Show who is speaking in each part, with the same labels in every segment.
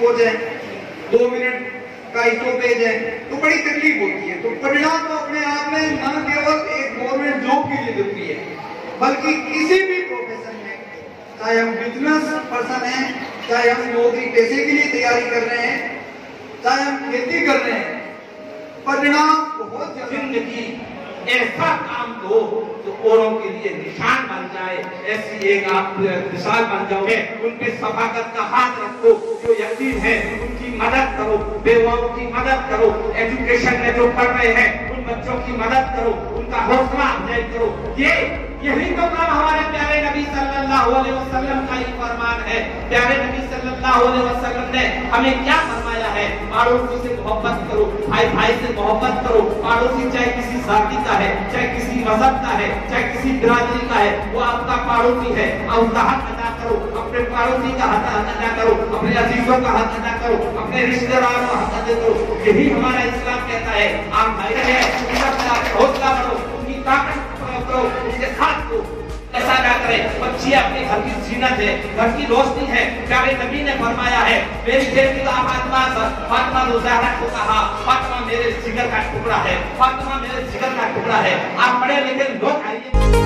Speaker 1: हो जाए, 2 मिनट का स्टॉपेज है, तो बड़ी तकलीफ होती है। तो पढ़ना तो अपने आप में न केवल एक गवर्नमेंट जॉब के लिए जरूरी है, बल्कि किसी भी प्रोफेशन में, चाहे हम बिजनेस पर्सन हैं, चाहे हम नौकरी पेशे के लिए तैयारी कर रहे हैं, चाहे हम खेती कर रहे हैं, पढ़ना बहुत
Speaker 2: जिंदगी ऐसा काम दो जो औरों के लिए निशान बन जाए, ऐसी एक आप मिसाल बन जाओ। उन पे सफाकत का हाथ रखो, जो यतीम है उनकी मदद करो, बेवाओं की मदद करो, एजुकेशन में जो पढ़ रहे हैं उन बच्चों की मदद करो, उनका हौसला अफजाई करो। यही तो काम हमारे प्यारे नबी सल्लल्लाहु अलैहि वसल्लम का ही फरमान है। प्यारे नबी सल्लल्लाहु अलैहि वसल्लम ने हमें क्या फरमाया है? पड़ोसी से मोहब्बत करो, भाई भाई से मोहब्बत करो। पड़ोसी चाहे किसी जाति का है, चाहे किसी मजहब का है, चाहे किसी बिरादरी का है, वो आपका पड़ोसी है, उसका हक अदा करो। अपने पड़ोसी का हक अदा करो, अपने अजीजों का हक अदा करो, अपने रिश्तेदारों का हक अदा करो। यही हमारा इस्लाम कहता है। आप भाई है, हौसला बढ़ो, उनकी ताकत करो, उनके साथ दो। ऐसा ना करें। बच्ची अपने घर की जीनत है, घर की रोशनी है। प्यारे नबी ने फरमाया है, मेरी बेटी फातिमा ज़हरा को कहा, फातिमा मेरे जिगर का टुकड़ा है, फातिमा मेरे जिगर का टुकड़ा है। आप पढ़े लिखे लोग आइए।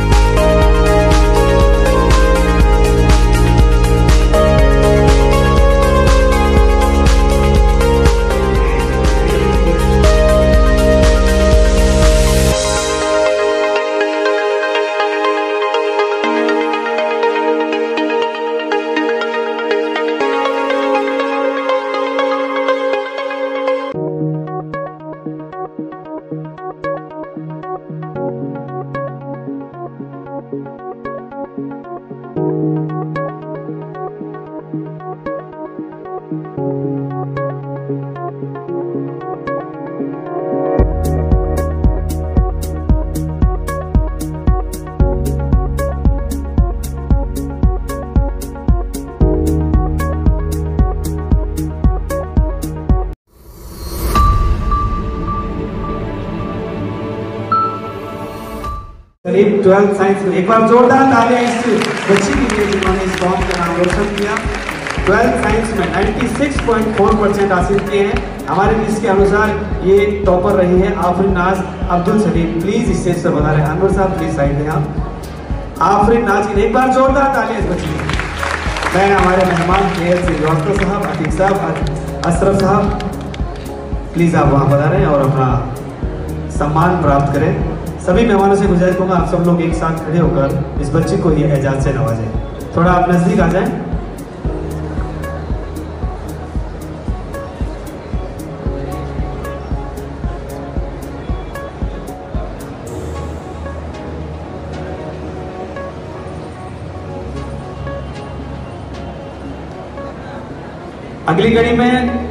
Speaker 3: करीब 12th साइंस में एक बार जोरदार तालियां इस बच्ची के लिए जिन्होंने इस कॉम का नाम रोशन किया। 12th साइंस में 96.4% हासिल किए हैं। हमारे लिस्ट के अनुसार ये टॉपर रही है आफरीन नाज अब्दुल सलीम। प्लीज स्टेज पर बता रहे हैं अनवर साहब, प्लीज साइड में आप। आफरीन नाज की एक बार जोरदार तालियां इस बच्ची के। मैं हमारे मेहमान केएल से जौहर साहब, अतीक साहब, अशरफ साहब, प्लीज आप वहाँ बता रहे हैं और अपना सम्मान प्राप्त करें। सभी मेहमानों से गुजारिश करूंगा आप सब लोग एक साथ खड़े होकर इस बच्ची को ये एजाज से नवाजें। थोड़ा आप नजदीक आ जाएं। अगली कड़ी में